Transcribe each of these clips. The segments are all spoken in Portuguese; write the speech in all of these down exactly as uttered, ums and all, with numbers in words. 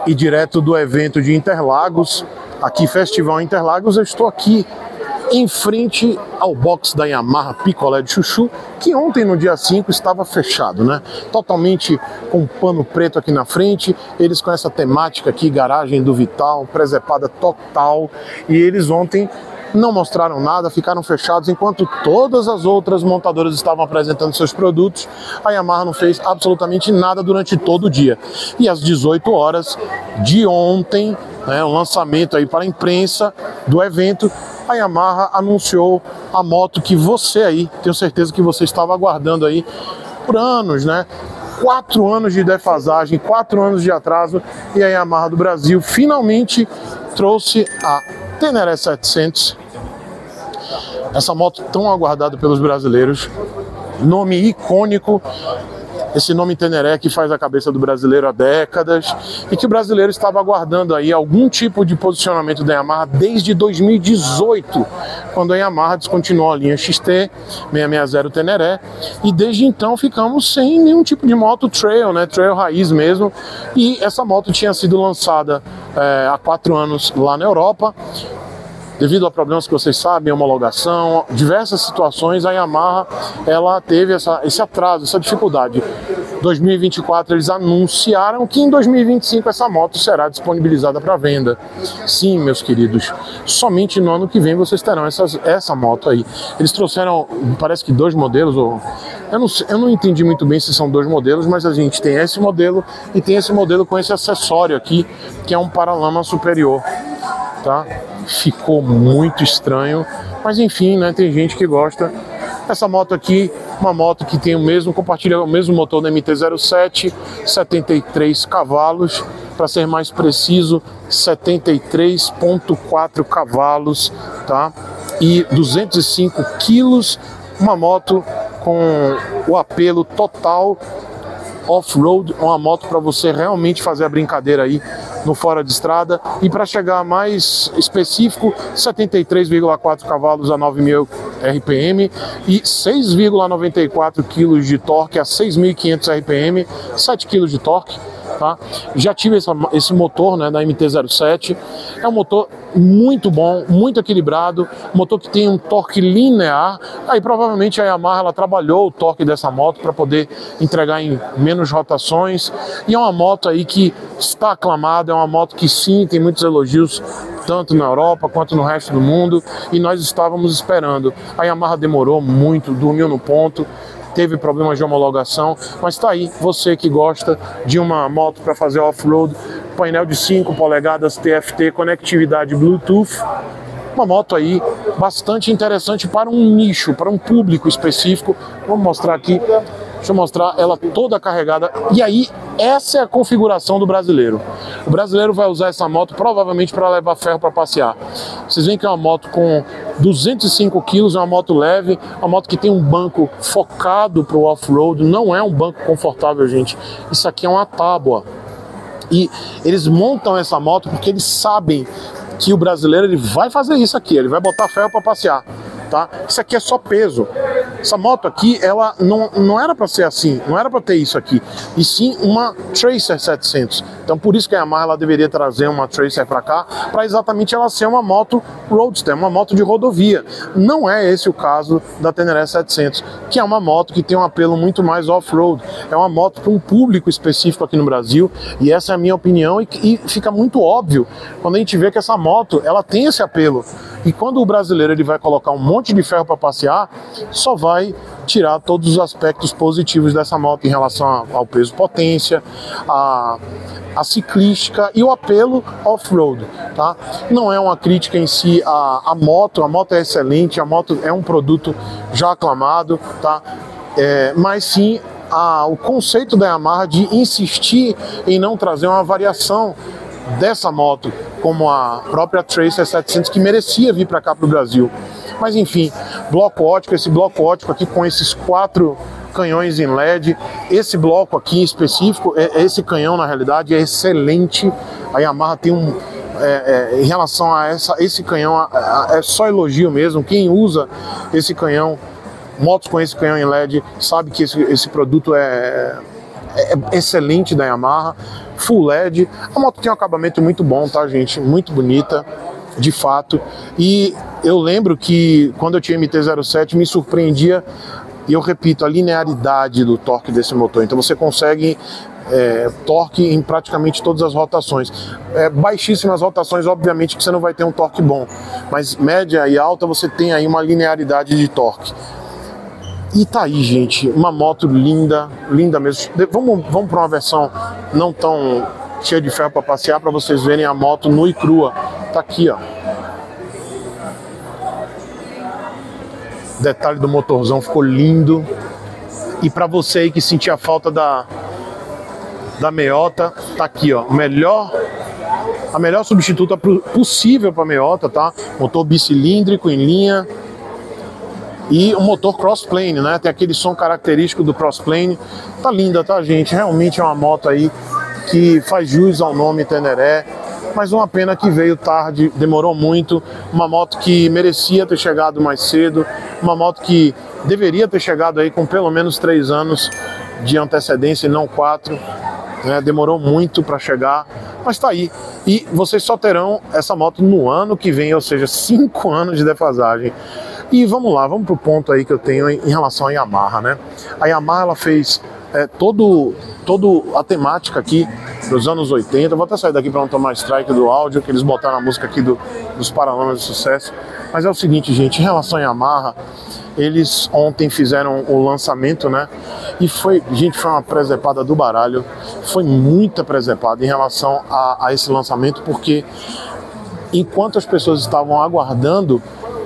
E direto do evento de Interlagos, aqui Festival Interlagos, eu estou aqui em frente ao box da Yamaha Picolé de Chuchu, que ontem no dia cinco estava fechado, né? Totalmente com pano preto aqui na frente, eles com essa temática aqui, garagem do Vital, presepada total, e eles ontem não mostraram nada, ficaram fechados, enquanto todas as outras montadoras estavam apresentando seus produtos. A Yamaha não fez absolutamente nada durante todo o dia. E às dezoito horas de ontem, né, o lançamento aí para a imprensa do evento, a Yamaha anunciou a moto que você aí, tenho certeza que você estava aguardando aí por anos, né? Quatro anos de defasagem, quatro anos de atraso, e a Yamaha do Brasil finalmente trouxe a Teneré setecentos, essa moto tão aguardada pelos brasileiros, nome icônico, esse nome Teneré que faz a cabeça do brasileiro há décadas, e que o brasileiro estava aguardando aí algum tipo de posicionamento da Yamaha desde dois mil e dezoito, quando a Yamaha descontinuou a linha X T seiscentos e sessenta Teneré, e desde então ficamos sem nenhum tipo de moto trail, né, trail raiz mesmo, e essa moto tinha sido lançada é, há quatro anos lá na Europa. Devido a problemas que vocês sabem, homologação, diversas situações, a Yamaha ela teve essa, esse atraso, essa dificuldade. dois mil e vinte e quatro eles anunciaram que em dois mil e vinte e cinco essa moto será disponibilizada para venda. Sim, meus queridos, somente no ano que vem vocês terão essas, essa moto aí. Eles trouxeram, parece que dois modelos, ou, eu, não, eu não entendi muito bem se são dois modelos, mas a gente tem esse modelo e tem esse modelo com esse acessório aqui, que é um paralama superior, tá? Ficou muito estranho, mas enfim, né, tem gente que gosta. Essa moto aqui, uma moto que tem o mesmo, compartilha o mesmo motor da M T zero sete, setenta e três cavalos, para ser mais preciso, setenta e três vírgula quatro cavalos, tá? E duzentos e cinco quilos, uma moto com o apelo total off-road, uma moto para você realmente fazer a brincadeira aí no fora de estrada, e para chegar mais específico, setenta e três vírgula quatro cavalos a nove mil R P M e seis vírgula noventa e quatro quilos de torque a seis mil e quinhentos R P M, sete quilos de torque. Tá? Já tive essa, esse motor, né, da M T zero sete, é um motor muito bom, muito equilibrado, motor que tem um torque linear. Aí provavelmente a Yamaha ela trabalhou o torque dessa moto para poder entregar em menos rotações, e é uma moto aí que está aclamada, é uma moto que sim, tem muitos elogios tanto na Europa quanto no resto do mundo, e nós estávamos esperando. A Yamaha demorou muito, dormiu no ponto, teve problemas de homologação, mas tá aí, você que gosta de uma moto para fazer off-road, painel de cinco polegadas T F T, conectividade Bluetooth, uma moto aí bastante interessante para um nicho, para um público específico. Vou mostrar aqui, deixa eu mostrar ela toda carregada, e aí essa é a configuração do brasileiro. O brasileiro vai usar essa moto provavelmente para levar ferro para passear. Vocês veem que é uma moto com duzentos e cinco quilos, é uma moto leve, uma moto que tem um banco focado para o off-road, não é um banco confortável, gente. Isso aqui é uma tábua. E eles montam essa moto porque eles sabem que o brasileiro ele vai fazer isso aqui, ele vai botar ferro para passear. Tá? Isso aqui é só peso. Essa moto aqui, ela não, não era para ser assim, não era para ter isso aqui, e sim uma Tracer setecentos. Então por isso que a Yamaha ela deveria trazer uma Tracer para cá, para exatamente ela ser uma moto roadster, uma moto de rodovia. Não é esse o caso da Teneré setecentos, que é uma moto que tem um apelo muito mais off-road. É uma moto para um público específico aqui no Brasil, e essa é a minha opinião, e, e fica muito óbvio quando a gente vê que essa moto ela tem esse apelo. E quando o brasileiro ele vai colocar um monte de ferro para passear, só vai tirar todos os aspectos positivos dessa moto em relação ao peso potência, a, a ciclística e o apelo off-road, tá? Não é uma crítica em si a, a moto, a moto é excelente, a moto é um produto já aclamado, tá? É, mas sim a, o conceito da Yamaha de insistir em não trazer uma variação dessa moto, como a própria Tracer setecentos, que merecia vir para cá para o Brasil. Mas enfim, bloco ótico, esse bloco ótico aqui com esses quatro canhões em L E D, esse bloco aqui em específico, é, esse canhão na realidade é excelente. A Yamaha tem um, é, é, em relação a essa, esse canhão, é só elogio mesmo. Quem usa esse canhão, motos com esse canhão em L E D, sabe que esse, esse produto é, é excelente da Yamaha. Full L E D. A moto tem um acabamento muito bom, tá, gente? Muito bonita, de fato. E eu lembro que quando eu tinha M T zero sete me surpreendia, e eu repito, a linearidade do torque desse motor. Então você consegue é, torque em praticamente todas as rotações. É, baixíssimas rotações, obviamente que você não vai ter um torque bom, mas média e alta você tem aí uma linearidade de torque. E tá aí, gente, uma moto linda, linda mesmo. Vamos, vamos para uma versão não tão cheia de ferro para passear, para vocês verem a moto nua e crua. Tá aqui, ó. Detalhe do motorzão, ficou lindo. E para você aí que sentia falta da da meiota, tá aqui, ó, melhor a melhor substituta possível para meiota, tá? Motor bicilíndrico em linha e um motor crossplane, né? Tem aquele som característico do crossplane. Tá linda, tá, gente? Realmente é uma moto aí que faz jus ao nome Teneré. Mas uma pena que veio tarde, demorou muito. Uma moto que merecia ter chegado mais cedo. Uma moto que deveria ter chegado aí com pelo menos três anos de antecedência e não quatro. Né? Demorou muito para chegar, mas tá aí. E vocês só terão essa moto no ano que vem, ou seja, cinco anos de defasagem. E vamos lá, vamos pro ponto aí que eu tenho em relação à Yamaha, né? A Yamaha, ela fez é, todo, todo a temática aqui dos anos oitenta. Eu vou até sair daqui para não tomar strike do áudio, que eles botaram a música aqui do, dos Paralamas de Sucesso. Mas é o seguinte, gente, em relação à Yamaha, eles ontem fizeram o lançamento, né? E foi, gente, foi uma presepada do baralho. Foi muita presepada em relação a, a esse lançamento, porque enquanto as pessoas estavam aguardando,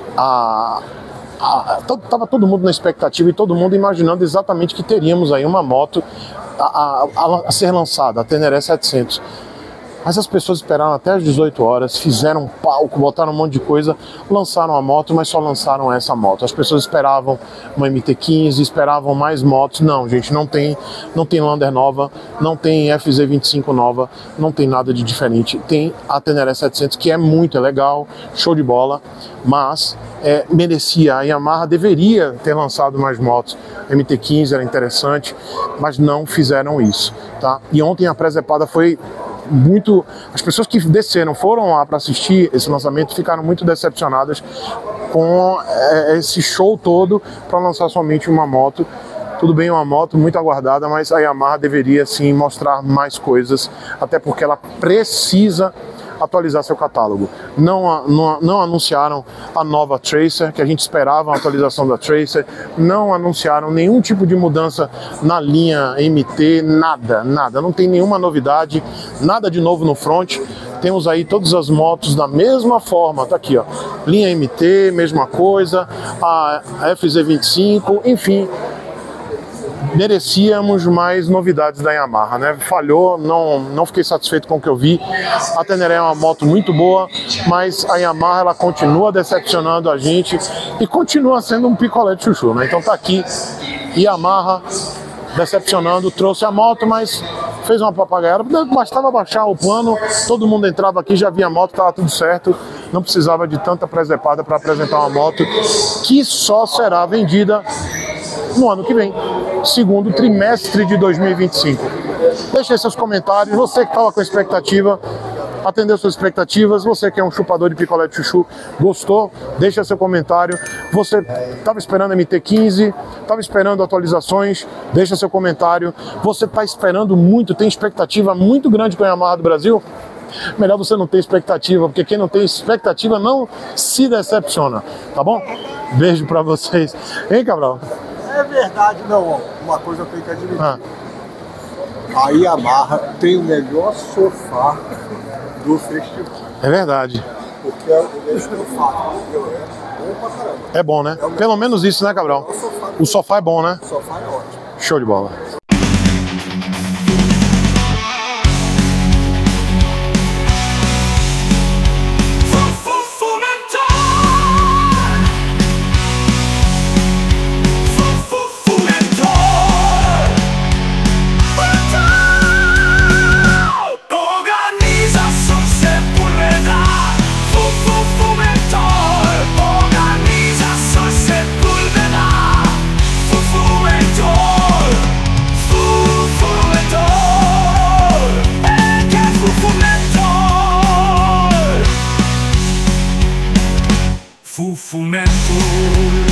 a, a, tava todo mundo na expectativa e todo mundo imaginando exatamente que teríamos aí uma moto a, a, a ser lançada, a Teneré setecentos. Mas as pessoas esperaram até as dezoito horas, fizeram um palco, botaram um monte de coisa, lançaram a moto, mas só lançaram essa moto. As pessoas esperavam uma M T quinze, esperavam mais motos. Não, gente, não tem, não tem Lander nova, não tem F Z vinte e cinco nova, não tem nada de diferente. Tem a Teneré setecentos, que é muito legal, show de bola, mas é, merecia. A Yamaha deveria ter lançado mais motos. A M T quinze era interessante, mas não fizeram isso, tá? E ontem a presepada foi muito... As pessoas que desceram, foram lá para assistir esse lançamento, ficaram muito decepcionadas com é, esse show todo para lançar somente uma moto. Tudo bem, uma moto muito aguardada, mas a Yamaha deveria sim mostrar mais coisas, até porque ela precisa atualizar seu catálogo. Não, não, não anunciaram a nova Tracer, que a gente esperava a atualização da Tracer, não anunciaram nenhum tipo de mudança na linha M T, nada, nada, não tem nenhuma novidade, nada de novo no front. Temos aí todas as motos da mesma forma, tá aqui, ó, linha M T, mesma coisa, a F Z vinte e cinco, enfim, merecíamos mais novidades da Yamaha, né? Falhou, não, não fiquei satisfeito com o que eu vi. A Teneré é uma moto muito boa, mas a Yamaha, ela continua decepcionando a gente e continua sendo um picolé de chuchu, né? Então tá aqui, Yamaha decepcionando, trouxe a moto, mas fez uma papagaiada. Bastava baixar o plano, todo mundo entrava aqui, já via a moto, tava tudo certo. Não precisava de tanta presepada para apresentar uma moto que só será vendida no ano que vem, segundo trimestre de dois mil e vinte e cinco. Deixe aí seus comentários, você que estava com expectativa, atendeu suas expectativas, você que é um chupador de picolé de chuchu, gostou? Deixa seu comentário. Você estava esperando M T quinze, estava esperando atualizações, deixa seu comentário. Você está esperando muito, tem expectativa muito grande com a Yamaha do Brasil? Melhor você não ter expectativa, porque quem não tem expectativa não se decepciona, tá bom? Beijo pra vocês. Hein, Cabral? É verdade, não. Uma coisa eu tenho que admitir. Ah. A Yamaha tem o melhor sofá do festival. É verdade. Porque o meu sofá é bom pra caramba. É bom, né? É Pelo menos isso, né, Cabral? O sofá, o sofá é bom, né? O sofá é ótimo. Show de bola. Fundamental.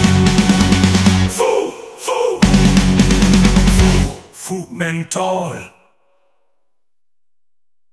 Fundamental.